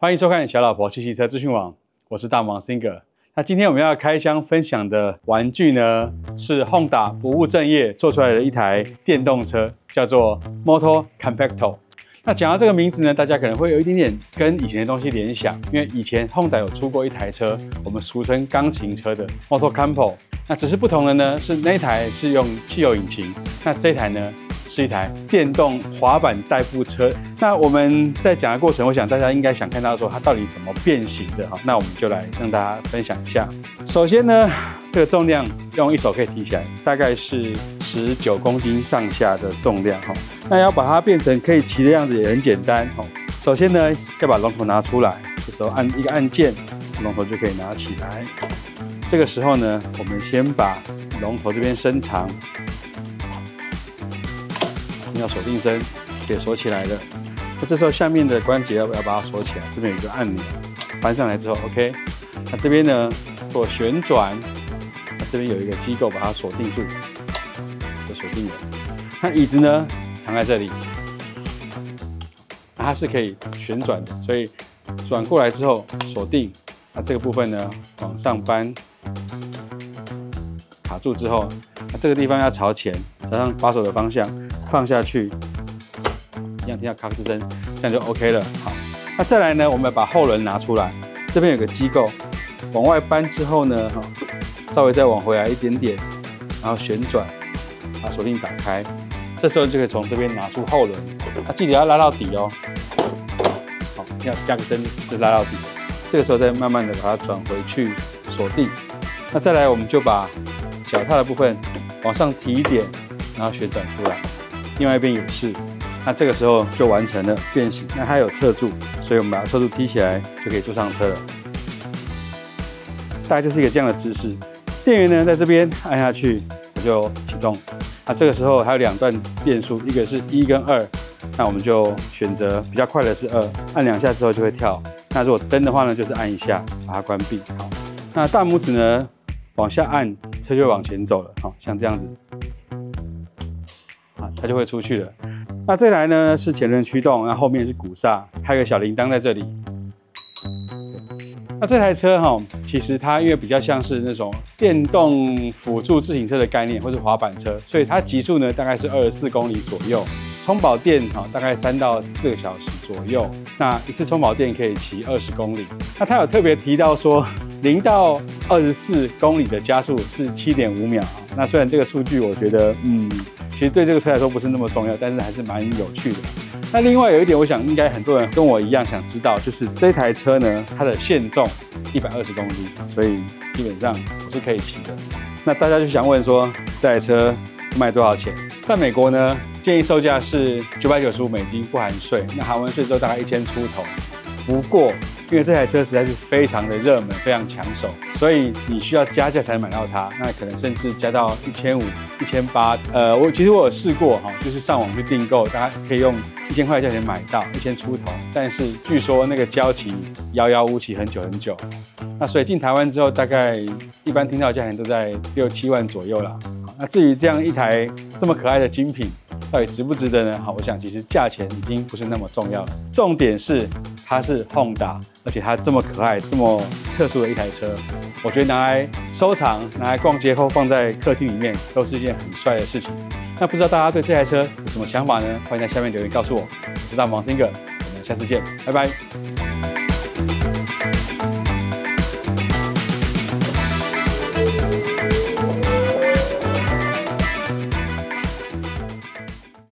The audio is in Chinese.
欢迎收看小老婆汽车资讯网，我是大王 Singer。那今天我们要开箱分享的玩具呢，是 Honda 不务正业做出来的一台电动车，叫做 Moto Compacto。那讲到这个名字呢，大家可能会有一点点跟以前的东西联想，因为以前 Honda 有出过一台车，我们俗称钢琴车的 Moto Campo。那只是不同的呢，是那一台是用汽油引擎，那这一台呢是一台电动滑板代步车。那我们在讲的过程，我想大家应该想看到说它到底怎么变形的哈。那我们就来跟大家分享一下。首先呢，这个重量用一手可以提起来，大概是19公斤上下的重量哈。那要把它变成可以骑的样子也很简单哈。首先呢，要把龙头拿出来，这时候按一个按键，龙头就可以拿起来。这个时候呢，我们先把龙头这边伸长。要锁定身，可以锁起来了。那这时候下面的关节要把它锁起来，这边有一个按钮，搬上来之后 ，OK。那这边呢做旋转，那这边有一个机构把它锁定住，就锁定了。那椅子呢藏在这里，那它是可以旋转的，所以转过来之后锁定。那这个部分呢往上搬，卡住之后，那这个地方要朝前，朝向把手的方向。放下去，一样听到咔吱声，这样就 OK 了。好，那再来呢，我们把后轮拿出来，这边有个机构，往外搬之后呢，稍微再往回来一点点，然后旋转，把锁定打开，这时候就可以从这边拿出后轮，那记得要拉到底哦。好，要加个声就拉到底，这个时候再慢慢的把它转回去锁定。那再来，我们就把脚踏的部分往上提一点，然后旋转出来。另外一边也是，那这个时候就完成了变形。那它有侧柱，所以我们把侧柱踢起来就可以坐上车了。大概就是一个这样的姿势。电源呢在这边按下去，它就启动。那这个时候还有2段变速，一个是1跟2，那我们就选择比较快的是2，按2下之后就会跳。那如果灯的话呢，就是按一下把它关闭。好，那大拇指呢往下按，车就会往前走了。好，像这样子。它就会出去了。那这台呢是前轮驱动，那后面是鼓刹，还有个小铃铛在这里。那这台车其实它因为比较像是那种电动辅助自行车的概念，或是滑板车，所以它极速呢大概是24公里左右，充饱电大概3到4个小时左右。那一次充饱电可以骑20公里。那它有特别提到说，0到24公里的加速是7.5秒。那虽然这个数据我觉得其实对这个车来说不是那么重要，但是还是蛮有趣的。那另外有一点，我想应该很多人跟我一样想知道，就是这台车呢，它的限重120公斤，所以基本上我是可以骑的。那大家就想问说，这台车卖多少钱？在美国呢，建议售价是995美金不含税，那含完税之后大概1000出头。不过，因为这台车实在是非常的热门，非常抢手，所以你需要加价才能买到它。那可能甚至加到1500、1800。其实我有试过就是上网去订购，大家可以用1000块价钱买到1000出头。但是据说那个交期遥遥无期，很久很久。那所以进台湾之后，大概一般听到的价钱都在6、7万左右啦。那至于这样一台这么可爱的精品，到底值不值得呢？我想其实价钱已经不是那么重要了，重点是它是 Honda， 而且它这么可爱、这么特殊的一台车，我觉得拿来收藏、拿来逛街或放在客厅里面，都是一件很帅的事情。那不知道大家对这台车有什么想法呢？欢迎在下面留言告诉我。我是大王 Singer，我们下次见，拜拜。